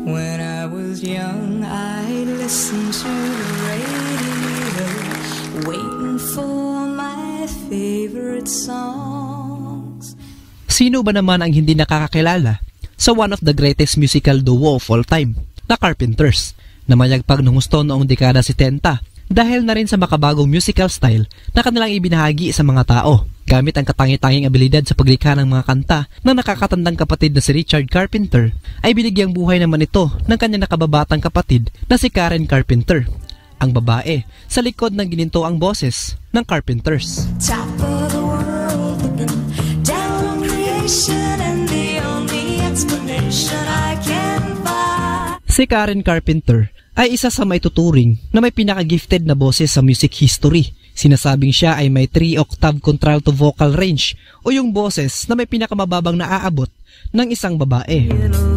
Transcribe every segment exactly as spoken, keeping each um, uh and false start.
When I was young, I listened to the radio, waiting for my favorite songs. Sino ba naman ang hindi nakakakilala sa one of the greatest musical duo of all time, na Carpenters, na mayagpag ng husto noong dekada setenta dahil na rin sa makabagong musical style na kanilang ibinahagi sa mga tao, gamit ang katangi-tanging abilidad sa paglikha ng mga kanta ng nakakatandang kapatid na si Richard Carpenter, ay binigyang buhay naman ito ng kanyang nakababatang kapatid na si Karen Carpenter, ang babae sa likod ng gininto ang boses ng Carpenters. Top of the world, down on creation, and the only explanation I can find. Si Karen Carpenter ay isa sa maituturing na may pinaka-gifted na boses sa music history. Sinasabing siya ay may three octave contralto vocal range o yung boses na may pinakamababang naaabot ng isang babae.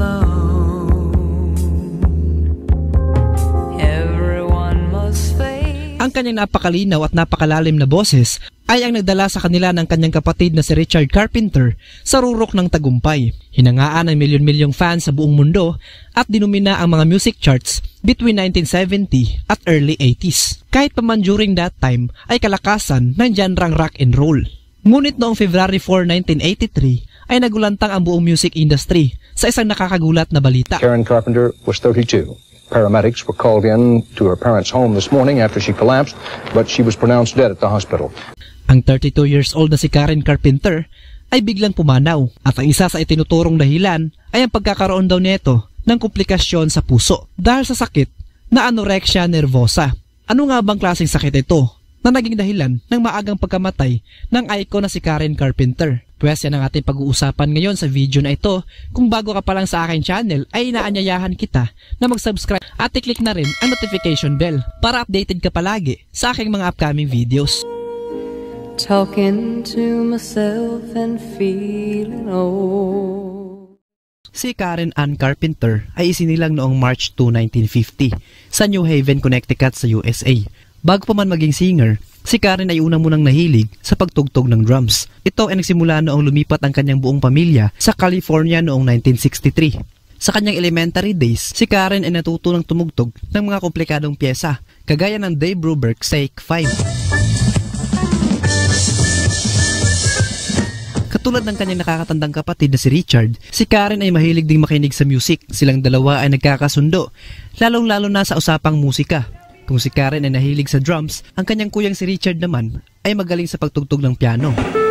Ang kanyang napakalinaw at napakalalim na boses ay ang nagdala sa kanila ng kanyang kapatid na si Richard Carpenter sa rurok ng tagumpay. Hinangaan ng milyon-milyong fans sa buong mundo at dinumina ang mga music charts between nineteen seventy at early eighties. Kahit pa man during that time ay kalakasan ng genre rock and roll. Ngunit noong February fourth, nineteen eighty-three ay nagulantang ang buong music industry sa isang nakakagulat na balita. Karen Carpenter was thirty-two. Paramedics were called in to her parents' home this morning after she collapsed, but she was pronounced dead at the hospital. Ang thirty-two years old na si Karen Carpenter ay biglang pumanaw at ang isa sa itinuturong dahilan ay ang pagkakaroon daw nito ng komplikasyon sa puso dahil sa sakit na Anorexia Nervosa. Ano nga bang klaseng sakit ito na naging dahilan ng maagang pagkamatay ng icon na si Karen Carpenter? Pwes yan ang ating pag-uusapan ngayon sa video na ito. Kung bago ka pa lang sa aking channel ay inaanyayahan kita na mag-subscribe at i-click na rin ang notification bell para updated ka palagi sa aking mga upcoming videos. Talking to myself and feeling old. Si Karen Ann Carpenter ay isinilang noong March second, nineteen fifty sa New Haven, Connecticut sa U S A. Bago pa man maging singer, si Karen ay unang munang nahilig sa pagtugtog ng drums. Ito ay nagsimula noong lumipat ang kanyang buong pamilya sa California noong nineteen sixty-three. Sa kanyang elementary days, si Karen ay natuto ng tumugtog ng mga komplikadong pyesa, kagaya ng Dave Brubeck Take five. Katulad ng kanyang nakakatandang kapatid na si Richard, si Karen ay mahilig ding makinig sa music. Silang dalawa ay nagkakasundo, lalong-lalo na sa usapang musika. Kung si Karen ay nahilig sa drums, ang kanyang kuyang si Richard naman ay magaling sa pagtugtog ng piano.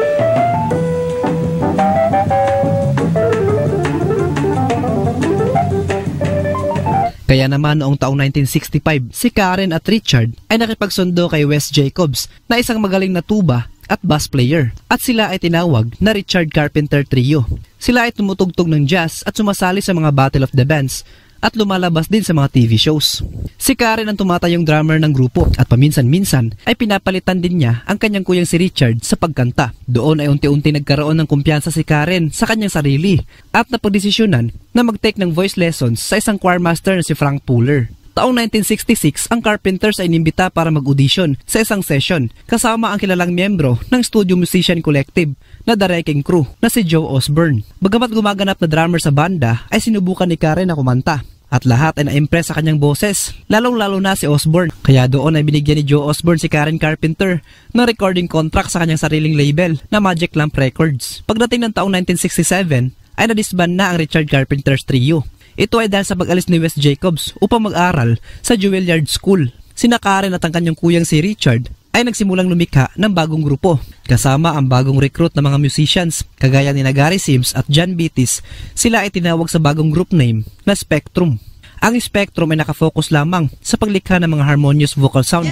Kaya naman noong taong nineteen sixty-five, si Karen at Richard ay nakipagsundo kay Wes Jacobs na isang magaling na tuba at bass player, at sila ay tinawag na Richard Carpenter Trio. Sila ay tumutugtog ng jazz at sumasali sa mga Battle of the Bands at lumalabas din sa mga T V shows. Si Karen ang tumatayong drummer ng grupo at paminsan-minsan ay pinapalitan din niya ang kanyang kuyang si Richard sa pagkanta. Doon ay unti-unti nagkaroon ng kumpiyansa si Karen sa kanyang sarili at napagdesisyonan na mag-take ng voice lessons sa isang choir master na si Frank Puller. Taong nineteen sixty-six, ang Carpenters ay inimbita para mag-audition sa isang session kasama ang kilalang miyembro ng studio musician collective na The Wrecking Crew na si Joe Osborne. Bagamat gumaganap na drummer sa banda, ay sinubukan ni Karen na kumanta. At lahat ay na-impress sa kanyang boses, lalong-lalo na si Osborne. Kaya doon ay binigyan ni Joe Osborne si Karen Carpenter ng recording contract sa kanyang sariling label na Magic Lamp Records. Pagdating ng taong nineteen sixty-seven, ay nadisband na ang Richard Carpenter's Trio. Ito ay dahil sa pag-alis ni Wes Jacobs upang mag-aral sa Juilliard School. Sina Karen at ang kanyang kuyang si Richard ay nagsimulang lumikha ng bagong grupo. Kasama ang bagong recruit na mga musicians, kagaya ni Gary Sims at John Beatties, sila ay tinawag sa bagong group name na Spectrum. Ang Spectrum ay nakafocus lamang sa paglikha ng mga harmonious vocal sound.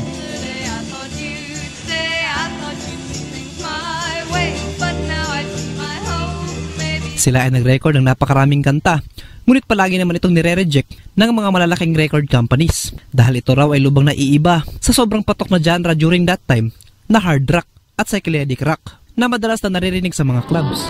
Sila ay nag-record ng napakaraming kanta, ngunit palagi naman itong nire-reject ng mga malalaking record companies dahil ito raw ay lubang naiiba sa sobrang patok na genre during that time na hard rock at psychedelic rock na madalas na naririnig sa mga clubs.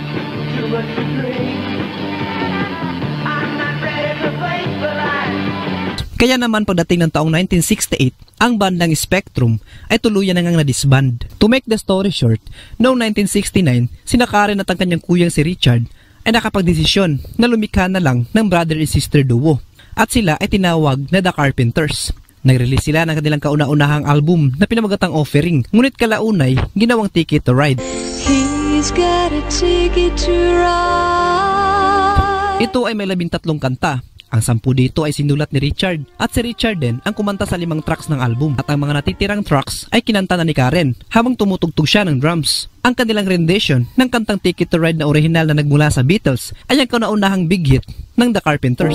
Kaya naman pagdating ng taong nineteen sixty-eight, ang bandang Spectrum ay tuluyan na ngang na-disband. To make the story short, noong nineteen sixty-nine, sina Karen at ang kanyang kuyang si Richard ay nakapagdesisyon na lumikha na lang ng brother and sister duo at sila ay tinawag na The Carpenters. Nag-release sila ng kanilang kauna-unahang album na pinamagatang Offering, ngunit kalaunay ginawang Ticket to Ride. He's got a ticket to ride. Ito ay may labing tatlong kanta. Ang sampu dito ay sinulat ni Richard at si Richard din ang kumanta sa limang tracks ng album at ang mga natitirang tracks ay kinanta na ni Karen habang tumutugtog siya ng drums. Ang kanilang rendition ng kantang Ticket to Ride na orihinal na nagmula sa Beatles ay ang kauna-unahang big hit ng The Carpenters.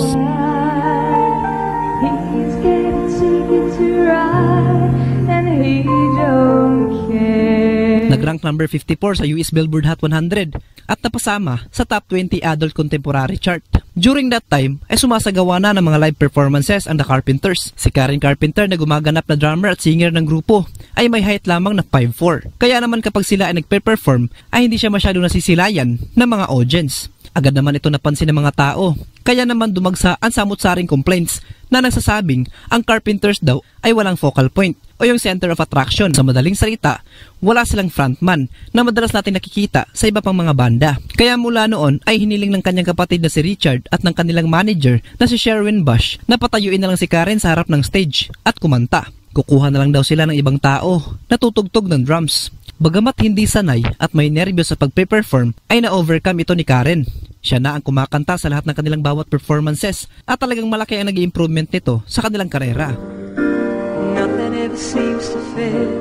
He's got a ticket to ride and he don't care. Nag-rank number fifty-four sa U S Billboard Hot one hundred at napasama sa top twenty adult contemporary chart. During that time ay sumasagawa na ng mga live performances ang The Carpenters. Si Karen Carpenter na gumaganap na drummer at singer ng grupo ay may height lamang na five four. Kaya naman kapag sila ay nagpe-perform ay hindi siya masyado nasisilayan ng mga audience. Agad naman ito napansin ng mga tao. Kaya naman dumagsa ang samut-saring complaints na nagsasabing ang Carpenters daw ay walang focal point o yung center of attraction. Sa madaling salita, wala silang frontman na madalas natin nakikita sa iba pang mga banda. Kaya mula noon ay hiniling ng kanyang kapatid na si Richard at ng kanilang manager na si Sherwin Bush na patayuin na lang si Karen sa harap ng stage at kumanta. Kukuha na lang daw sila ng ibang tao na tutugtog ng drums. Bagamat hindi sanay at may nervyos sa pagpe-perform ay na-overcome ito ni Karen. Siya na ang kumakanta sa lahat ng kanilang bawat performances at talagang malaki ang naging improvement nito sa kanilang karera. Nothing ever seems to fit.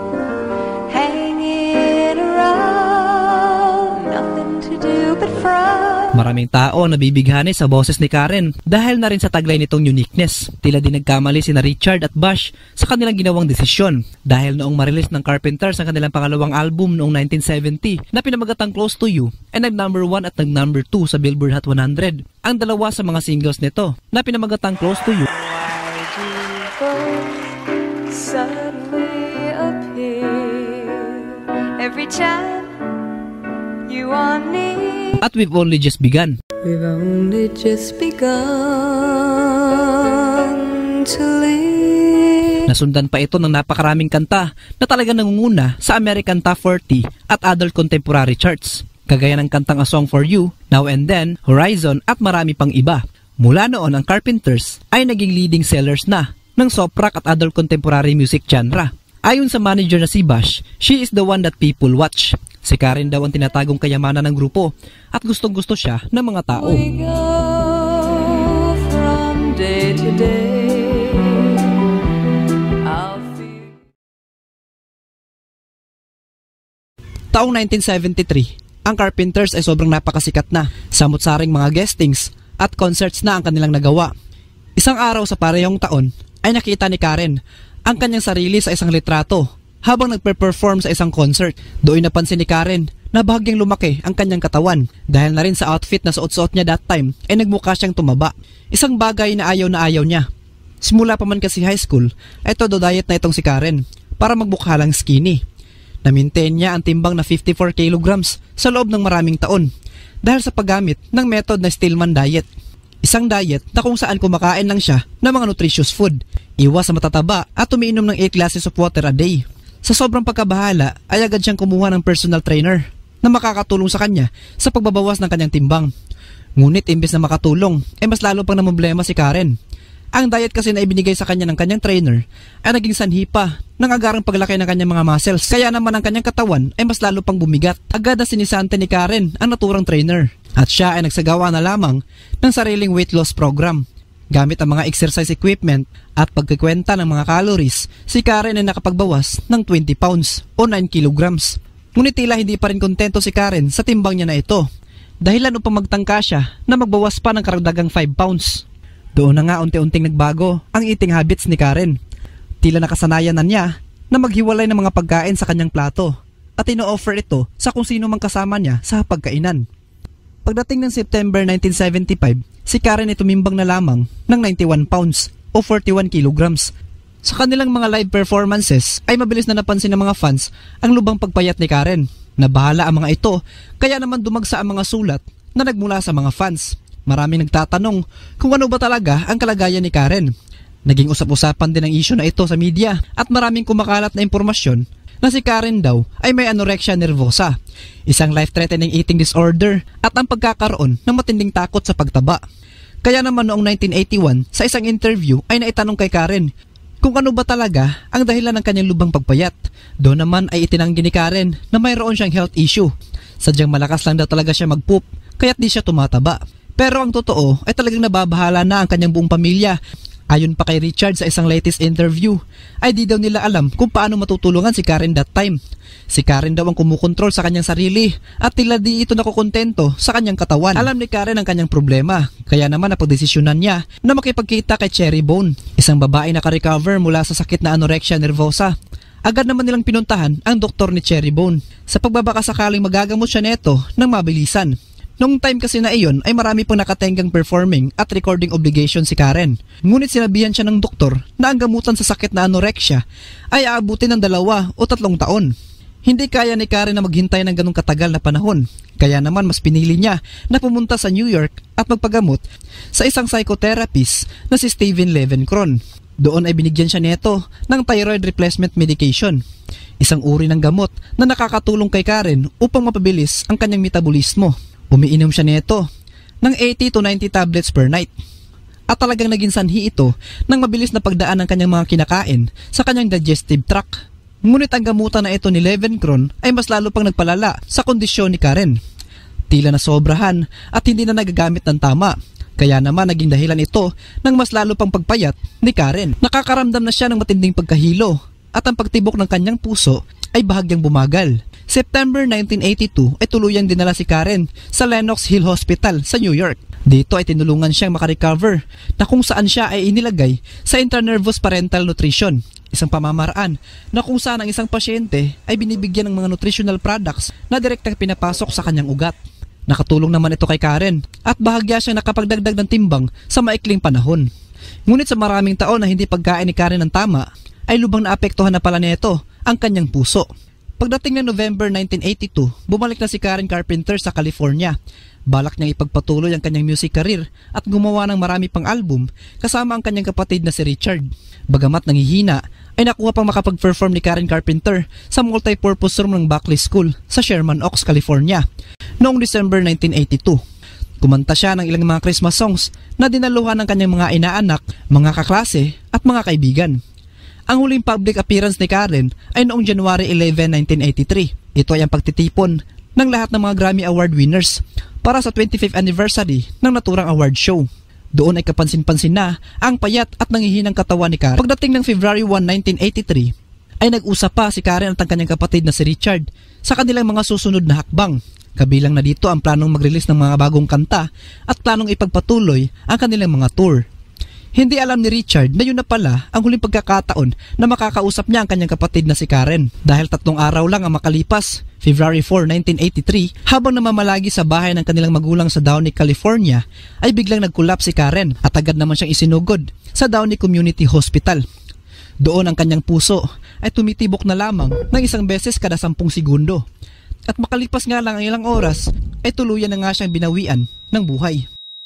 Hanging around, nothing to do but frown. Maraming tao ang nabibighani sa boses ni Karen dahil na rin sa taglay nitong uniqueness. Tila din nagkamali sina Richard at Bush sa kanilang ginawang desisyon dahil noong marilis ng Carpenters ang kanilang pangalawang album noong nineteen seventy na pinamagatang Close to You ay nag-number one at nag-number two sa Billboard Hot one hundred. Ang dalawa sa mga singles nito na pinamagatang Close to You Suddenly appear every time you are near. at We've Only Just Begun. We've only just begun to live. Nasundan pa ito ng napakaraming kanta na talagang nangunguna sa American Top forty at adult contemporary charts. Kagaya ng kantang A Song for You, Now and Then, Horizon at marami pang iba. Mula noon ang Carpenters ay naging leading sellers na ng soft rock at adult contemporary music genre. Ayon sa manager na si Bush, she is the one that people watch. Si Karen daw ang tinatagong kayamanan ng grupo at gustong-gusto siya ng mga tao. We go from day to day. I'll feel... Taong nineteen seventy-three, ang Carpenters ay sobrang napakasikat na. Samut-saring mga guestings at concerts na ang kanilang nagawa. Isang araw sa parehong taon ay nakita ni Karen ang kanyang sarili sa isang litrato habang nagpe-perform sa isang concert. Doon napansin ni Karen na bahagyang lumaki ang kanyang katawan dahil na rin sa outfit na suot-suot niya that time ay nagmukha siyang tumaba. Isang bagay na ayaw na ayaw niya. Simula pa man kasi high school ay todo diet na itong si Karen para magmukha lang skinny. Na-maintain niya ang timbang na fifty-four kilograms sa loob ng maraming taon dahil sa paggamit ng method na Stillman diet. Isang diet na kung saan kumakain lang siya ng mga nutritious food, iwas sa matataba at umiinom ng eight glasses of water a day. Sa sobrang pagkabahala ay agad siyang kumuha ng personal trainer na makakatulong sa kanya sa pagbabawas ng kanyang timbang. Ngunit imbes na makatulong ay mas lalo pang namumblema si Karen. Ang diet kasi na ibinigay sa kanya ng kanyang trainer ay naging sanhi pa ng agarang paglaki ng kanyang mga muscles. Kaya naman ang kanyang katawan ay mas lalo pang bumigat. Agad na sinisante ni Karen ang naturang trainer at siya ay nagsagawa na lamang ng sariling weight loss program. Gamit ang mga exercise equipment at pagkikwenta ng mga calories, si Karen ay nakapagbawas ng twenty pounds o nine kilograms. Ngunit tila hindi pa rin kontento si Karen sa timbang niya na ito. Dahilan upang magtangka siya na magbawas pa ng karagdagang five pounds. Doon na nga unti-unting nagbago ang eating habits ni Karen. Tila nakasanayan na niya na maghiwalay ng mga pagkain sa kanyang plato at ino-offer ito sa kung sino mang kasama niya sa pagkainan. Pagdating ng September nineteen seventy-five, si Karen ay tumimbang na lamang ng ninety-one pounds o forty-one kilograms. Sa kanilang mga live performances ay mabilis na napansin ng mga fans ang lubang pagpayat ni Karen. Nabahala ang mga ito kaya naman dumagsa ang mga sulat na nagmula sa mga fans. Maraming nagtatanong kung ano ba talaga ang kalagayan ni Karen. Naging usap-usapan din ang issue na ito sa media at maraming kumakalat na impormasyon na si Karen daw ay may anorexia nervosa, isang life-threatening eating disorder at ang pagkakaroon ng matinding takot sa pagtaba. Kaya naman noong nineteen eighty-one, sa isang interview ay naitanong kay Karen kung ano ba talaga ang dahilan ng kanyang lubhang pagpayat. Doon naman ay itinanggi ni Karen na mayroon siyang health issue. Sadyang malakas lang daw talaga siya mag-poop kaya't di siya tumataba. Pero ang totoo ay talagang nababahala na ang kanyang buong pamilya. Ayon pa kay Richard sa isang latest interview, ay di daw nila alam kung paano matutulungan si Karen that time. Si Karen daw ang kumukontrol sa kanyang sarili at tila di ito nakukontento sa kanyang katawan. Alam ni Karen ang kanyang problema, kaya naman napagdesisyonan niya na makipagkita kay Cherry Bone, isang babae na ka-recover mula sa sakit na anorexia nervosa. Agad naman nilang pinuntahan ang doktor ni Cherry Bone sa pagbabakasakaling magagamot siya neto ng mabilisan. Noong time kasi na iyon ay marami pang nakatenggang performing at recording obligation si Karen. Ngunit sinabihan siya ng doktor na ang gamutan sa sakit na anorexia ay aabutin ng dalawa o tatlong taon. Hindi kaya ni Karen na maghintay ng ganong katagal na panahon. Kaya naman mas pinili niya na pumunta sa New York at magpagamot sa isang psychotherapist na si Steven Levenkron. Doon ay binigyan siya neto ng thyroid replacement medication, isang uri ng gamot na nakakatulong kay Karen upang mapabilis ang kanyang metabolismo. Umiinom siya nito ng eighty to ninety tablets per night. At talagang naging sanhi ito ng mabilis na pagdaan ng kanyang mga kinakain sa kanyang digestive tract. Ngunit ang gamutan na ito ni Levenkron ay mas lalo pang nagpalala sa kondisyon ni Karen. Tila na sobrahan at hindi na nagagamit ng tama. Kaya naman naging dahilan ito ng mas lalo pang pagpayat ni Karen. Nakakaramdam na siya ng matinding pagkahilo at ang pagtibok ng kanyang puso ay bahagyang bumagal. September nineteen eighty-two ay tuluyang dinala si Karen sa Lenox Hill Hospital sa New York. Dito ay tinulungan siyang makarecover na kung saan siya ay inilagay sa intranervous parental nutrition, isang pamamaraan na kung saan ang isang pasyente ay binibigyan ng mga nutritional products na direktang pinapasok sa kanyang ugat. Nakatulong naman ito kay Karen at bahagya siyang nakapagdagdag ng timbang sa maikling panahon. Ngunit sa maraming taon na hindi pagkain ni Karen ng tama, ay lubhang naapektuhan na pala nito ang kanyang puso. Pagdating ng November nineteen eighty-two, bumalik na si Karen Carpenter sa California. Balak niyang ipagpatuloy ang kanyang music career at gumawa ng marami pang album kasama ang kanyang kapatid na si Richard. Bagamat nangihina, ay nakuha pang makapag-perform ni Karen Carpenter sa multi-purpose room ng Buckley School sa Sherman Oaks, California noong December nineteen eighty-two. Kumanta siya ng ilang mga Christmas songs na dinaluhan ng kanyang mga inaanak, mga kaklase at mga kaibigan. Ang huling public appearance ni Karen ay noong January eleventh, nineteen eighty-three. Ito ay ang pagtitipon ng lahat ng mga Grammy Award winners para sa twenty-fifth anniversary ng naturang award show. Doon ay kapansin-pansin na ang payat at nangihinang katawan ni Karen. Pagdating ng February first, nineteen eighty-three, ay nag-usap pa si Karen at ang kanyang kapatid na si Richard sa kanilang mga susunod na hakbang. Kabilang na dito ang planong mag-release ng mga bagong kanta at planong ipagpatuloy ang kanilang mga tour. Hindi alam ni Richard na yun na pala ang huling pagkakataon na makakausap niya ang kanyang kapatid na si Karen. Dahil tatlong araw lang ang makalipas, February fourth, nineteen eighty-three, habang namamalagi sa bahay ng kanilang magulang sa Downey, California, ay biglang nag-collapse si Karen at agad naman siyang isinugod sa Downey Community Hospital. Doon ang kanyang puso ay tumitibok na lamang ng isang beses kada sampung segundo. At makalipas nga lang ang ilang oras, ay tuluyan na nga siyang binawian ng buhay.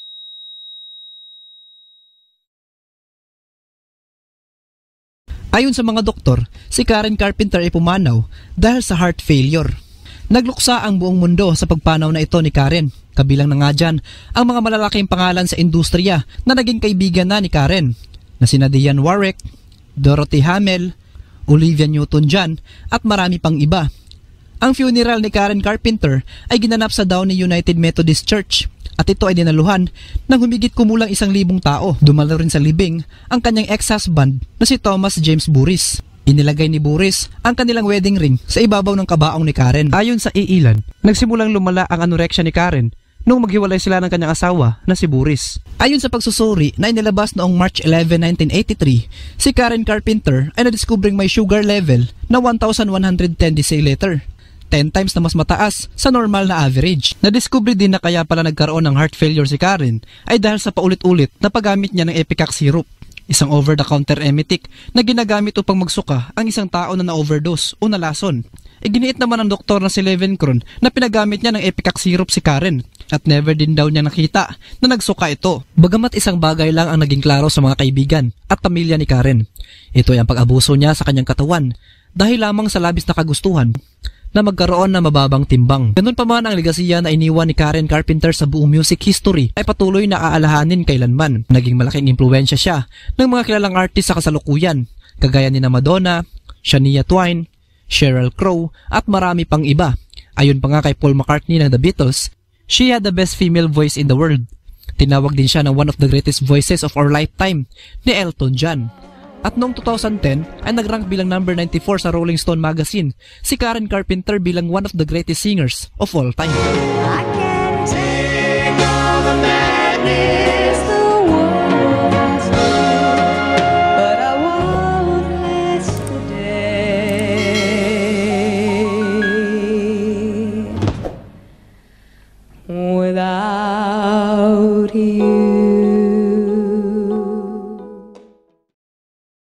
Ayon sa mga doktor, si Karen Carpenter ay pumanaw dahil sa heart failure. Nagluksa ang buong mundo sa pagpanaw na ito ni Karen. Kabilang na nga dyan ang mga malalaking pangalan sa industriya na naging kaibigan na ni Karen, na sina Dionne Warwick, Dorothy Hamill, Olivia Newton-John at marami pang iba. Ang funeral ni Karen Carpenter ay ginanap sa Downey United Methodist Church at ito ay dinaluhan ng humigit kumulang isang libong tao. Dumalo rin sa libing ang kanyang ex-husband na si Thomas James Burris. Inilagay ni Burris ang kanilang wedding ring sa ibabaw ng kabaong ni Karen. Ayon sa iilan, nagsimulang lumala ang anorexia ni Karen nung maghiwalay sila ng kanyang asawa na si Burris. Ayon sa pagsusuri na inilabas noong March eleventh, nineteen eighty-three, si Karen Carpenter ay nadiskubring may sugar level na one thousand one hundred ten deciliter. ten times na mas mataas sa normal na average. Nadiskubre din na kaya pala nagkaroon ng heart failure si Karen ay dahil sa paulit-ulit na paggamit niya ng Epicax syrup, isang over-the-counter emetic na ginagamit upang magsuka ang isang tao na na-overdose o nalason. Iginiit naman ng doktor na si Levenkron na pinagamit niya ng Epicax syrup si Karen at never din daw niya nakita na nagsuka ito. Bagamat isang bagay lang ang naging klaro sa mga kaibigan at pamilya ni Karen. Ito ay ang pag-abuso niya sa kanyang katawan dahil lamang sa labis na kagustuhan na magkaroon ng mababang timbang. Ganun pa man ang legasiya na iniwan ni Karen Carpenter sa buong music history ay patuloy na aalahanin kailanman. Naging malaking impluwensya siya ng mga kilalang artist sa kasalukuyan, kagaya ni na Madonna, Shania Twain, Sheryl Crow at marami pang iba. Ayon pa nga kay Paul McCartney ng The Beatles, she had the best female voice in the world. Tinawag din siya ng one of the greatest voices of our lifetime ni Elton John. At noong two thousand ten ay nag-rank bilang number ninety-four sa Rolling Stone magazine si Karen Carpenter bilang one of the greatest singers of all time. I can't take all the madness.